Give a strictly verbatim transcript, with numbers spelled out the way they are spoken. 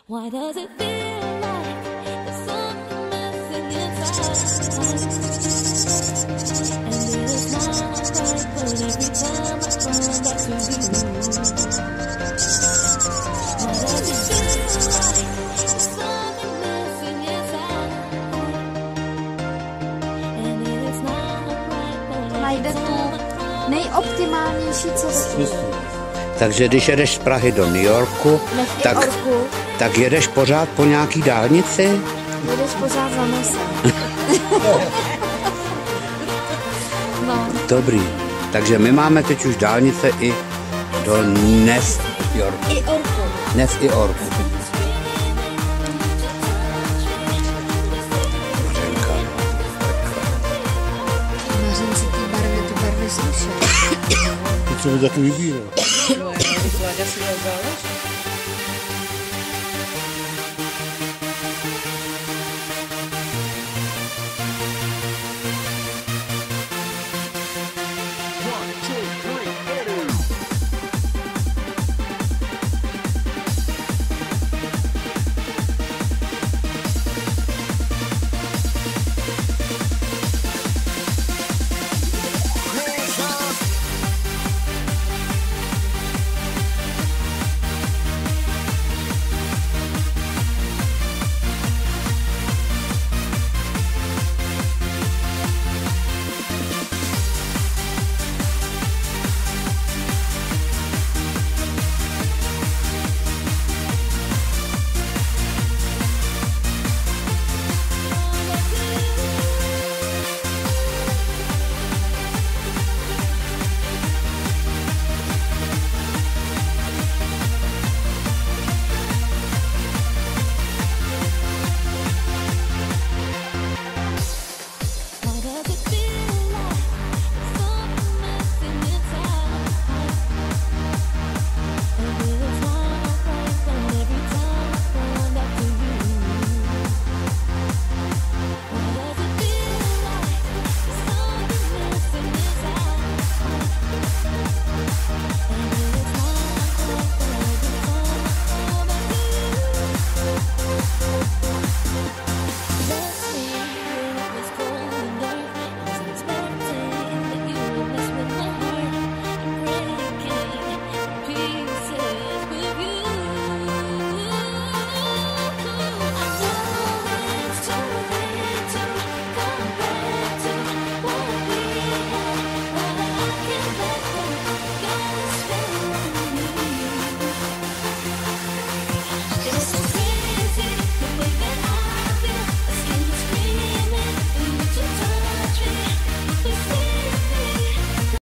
Why does it feel like there's something missing inside? And it is not right, but every time I come back to you. Why does it feel like there's something missing inside? And it is not right, but Najde tu nejoptimálnější cestu. Takže když jedeš z Prahy do New Yorku, tak, tak jedeš pořád po nějaký dálnici? Jedeš pořád za nosem. No. Dobrý. Takže my máme teď už dálnice i do New Yorku. I Orku. New i Orku. Mařen si ty barvy, ty barvy slušej. Ty co by taky vybíral. No, já bych vláda si dal